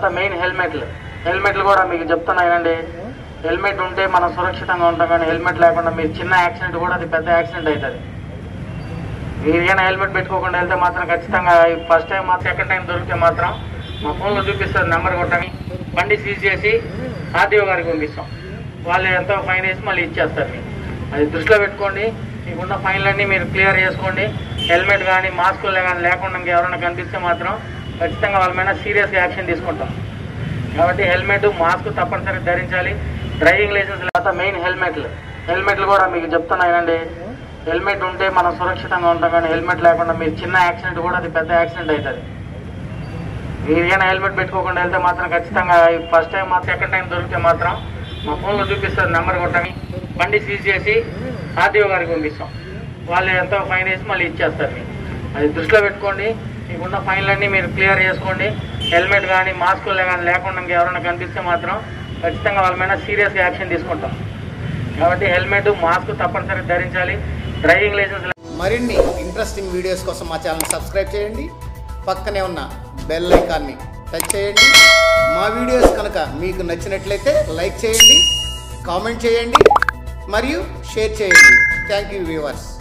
Main హెల్మెట్లు కూడా మీకు చెప్తున్నానండి. హెల్మెట్ ఉంటే మనం సురక్షితంగా ఉంటాం, కానీ హెల్మెట్ లేకుండా మీరు చిన్న యాక్సిడెంట్ కూడా అది పెద్ద యాక్సిడెంట్ అవుతుంది. మీరు ఏమైనా హెల్మెట్ పెట్టుకోకుండా వెళ్తే మాత్రం ఖచ్చితంగా ఫస్ట్ టైం మాత్రం సెకండ్ టైం దొరికితే మాత్రం మా ఫోన్లో చూపిస్తారు, నెంబర్ కొట్టని బండి సీజ్ చేసి ఆర్టీఓ గారికి పంపిస్తాం. వాళ్ళు ఎంతో ఫైన్ వేసి మళ్ళీ ఇచ్చేస్తారు. మీకు అది దృష్టిలో పెట్టుకోండి. మీకున్న ఫైన్లన్నీ మీరు క్లియర్ చేసుకోండి. హెల్మెట్ కానీ మాస్కులు కానీ లేకుండా ఎవరైనా కనిపిస్తే మాత్రం ఖచ్చితంగా వాళ్ళ మీద సీరియస్గా యాక్షన్ తీసుకుంటాం. కాబట్టి హెల్మెట్ మాస్క్ తప్పనిసరిగా ధరించాలి. డ్రైవింగ్ లైసెన్స్ లేదా మెయిన్ హెల్మెట్లు కూడా మీకు చెప్తున్నానండి. హెల్మెట్ ఉంటే మనం సురక్షితంగా ఉంటాం, కానీ హెల్మెట్ లేకుండా మీరు చిన్న యాక్సిడెంట్ కూడా అది పెద్ద యాక్సిడెంట్ అవుతుంది. మీరు ఏమైనా హెల్మెట్ పెట్టుకోకుండా వెళ్తే మాత్రం ఖచ్చితంగా ఫస్ట్ టైం మాత్రం సెకండ్ టైం దొరికితే మాత్రం మా ఫోన్లో చూపిస్తారు, నెంబర్ కొట్టని బండి సీజ్ చేసి ఆర్టీఓ గారికి పంపిస్తాం. వాళ్ళు ఎంతో ఫైన్ వేసి మళ్ళీ ఇచ్చేస్తారు. మీకు అది దృష్టిలో పెట్టుకోండి. మీకున్న ఫైన్లన్నీ మీరు క్లియర్ చేసుకోండి. హెల్మెట్ కానీ మాస్కులు కానీ లేకుండా ఎవరైనా కనిపిస్తే మాత్రం ఖచ్చితంగా వాళ్ళ మీద సీరియస్గా యాక్షన్ తీసుకుంటాం. కాబట్టి హెల్మెట్ మాస్క్ తప్పనిసరిగా ధరించాలి. Driving licence. మరిన్ని ఇంట్రెస్టింగ్ వీడియోస్ కోసం మా ఛానల్ సబ్స్క్రైబ్ చేయండి. పక్కనే ఉన్న బెల్ ఐకాన్ని టచ్ చేయండి. మా వీడియోస్ కనుక మీకు నచ్చినట్లయితే లైక్ చేయండి, కామెంట్ చేయండి మరియు షేర్ చేయండి. Thank you viewers.